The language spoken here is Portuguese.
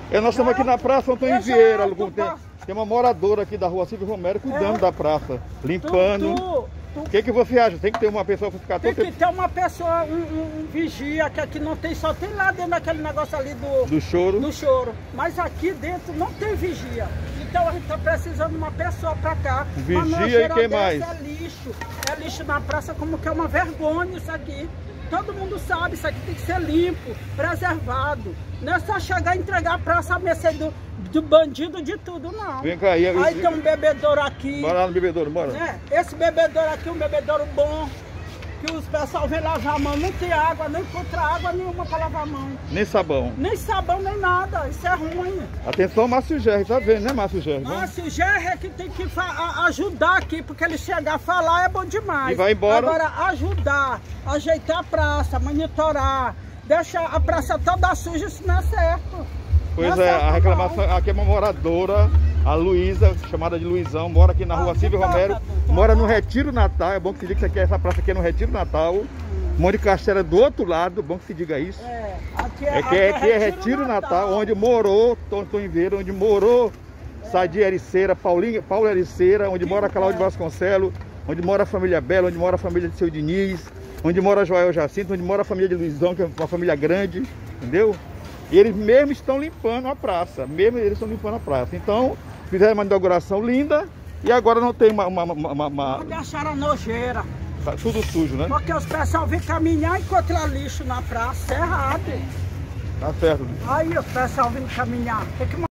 Nós estamos aqui na Praça Antônio Vieira. Tem uma moradora aqui da rua Silvio Romero cuidando da praça, limpando. O que você acha? Tem que ter uma pessoa para ficar todo tempo? Tem que ter uma pessoa, um vigia, que aqui não tem, só tem lá dentro daquele negócio ali do choro. Mas aqui dentro não tem vigia. Então a gente está precisando de uma pessoa para cá. Vigia e quem mais? É lixo na praça, como que é uma vergonha isso aqui. Todo mundo sabe, isso aqui tem que ser limpo, preservado. Não é só chegar e entregar a praça a mercê do bandido de tudo, não. Vem cá, aí tem um bebedouro aqui. Bora lá no bebedouro, bora. Esse bebedouro aqui é um bebedouro bom, que os pessoal vêm lavar a mão, não tem água, não encontra água nenhuma para lavar a mão. Nem sabão. Nem sabão, nem nada, isso é ruim. Atenção, Márcio Gerri, tá vendo, né, Márcio Gerri? Márcio Gerri é que tem que ajudar aqui, porque ele chegar a falar é bom demais. E vai embora. Agora, ajudar, ajeitar a praça, monitorar, deixar a praça toda suja, isso não é certo. Pois é, a reclamação, aqui é uma moradora, a Luísa, chamada de Luizão, mora aqui na rua Silvio Romero, mora no Retiro Natal, é bom que se diga que essa praça aqui é no Retiro Natal, Monte Castelo do outro lado, bom que se diga isso. Aqui é Retiro Natal, onde morou Antônio Vieira, onde morou Sadia Ericeira, Paulo Ericeira, onde mora Cláudio Vasconcelos, onde mora a família Bela, onde mora a família de seu Diniz, onde mora Joel Jacinto, onde mora a família de Luizão, que é uma família grande, entendeu? E eles mesmo estão limpando a praça, Então, fizeram uma inauguração linda e agora não tem Não deixaram nojeira. Tá tudo sujo, né? Porque os pessoal vêm caminhar e encontram lixo na praça, é errado. Tá certo. Aí os pessoal vêm caminhar. Tem que